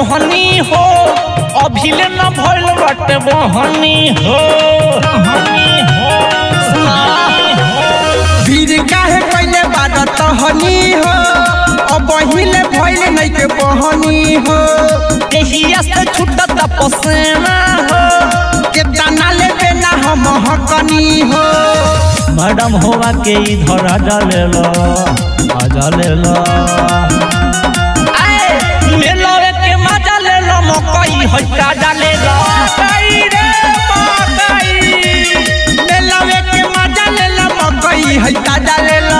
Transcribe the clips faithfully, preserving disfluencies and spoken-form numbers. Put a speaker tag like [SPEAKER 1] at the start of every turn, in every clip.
[SPEAKER 1] मोहनी हो अभिले न भइल बाटे बहनी हो
[SPEAKER 2] भीड़ काहे पहले बात हनी हो अब हिले भइल नहीं के बहनी हो
[SPEAKER 1] एहिया से छूटत पसेना हो
[SPEAKER 2] केतना ले बेना हम हकनी हो
[SPEAKER 1] मैडम होवा के इधर आजा ले लो आजा ले लो आए मेलवे के मजा ले लो मकई हटा डाले लो
[SPEAKER 2] मकई रे मकई मेलवे के मजा ले लो मकई हटा डाले लो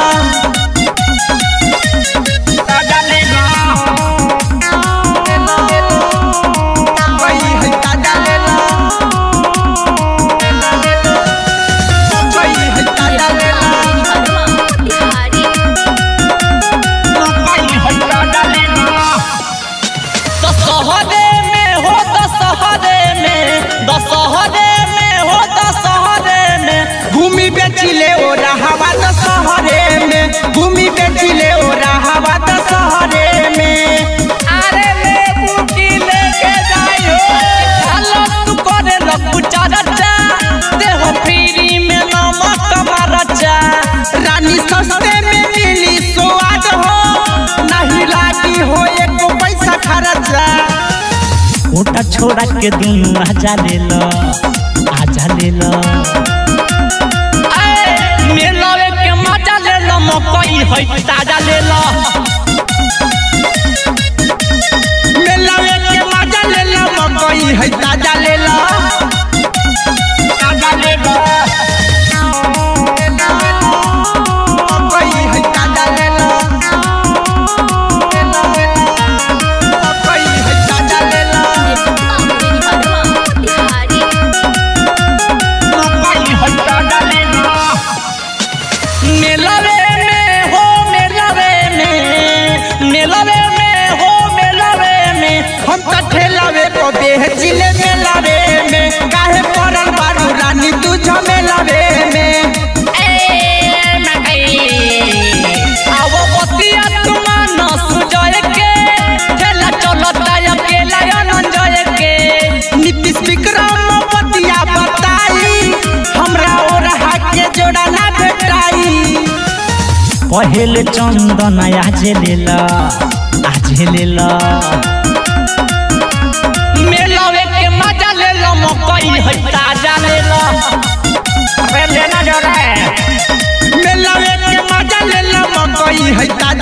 [SPEAKER 2] घूमी बेचिले ओ रहवा तो शहरे में घूमी बेचिले ओ रहवा तो शहरे में
[SPEAKER 1] अरे ले बुकी लेके जाइयो चलो तू करे लपू चाचा दे हो फ्री में नमक मरचा
[SPEAKER 2] रानी सस्ते में मिली स्वाद हो नहीं लागी हो एको पैसा खर्चा
[SPEAKER 1] ओटा छोड़ा के दुनु आजा ले लो आजा ले लो मेलवे के मजा ले लो मकई है ताजा ले लो
[SPEAKER 2] मेलवे के मजा ले लो मकई है ताजा ले लो
[SPEAKER 1] ताजा ले लो
[SPEAKER 2] मकई है ताजा ले लो मकई है ताजा ले लो
[SPEAKER 1] मकई है ताजा ले लो मेलवे में हो मेलवे में मेलवे में हो मेलवे में
[SPEAKER 2] हम तो ठेलावे को बेचिले मेलवे में काहे पड़ल बारू रानी तू झमेलावे में
[SPEAKER 1] ए मकई आवो बतिया तुम न सुजय के ठेला चलता अकेला अनंजय के
[SPEAKER 2] नीतीश विक्रम बतिया बताई हमरा ओरहा के जोड़ा ना भेटाई
[SPEAKER 1] पहले चंदन आज ले ला आज ले ला मेलवे के मजा ले लो मकई है ताजा ले लो अरे लेना जो रे
[SPEAKER 2] मेलवे के मजा ले लो मकई है ताजा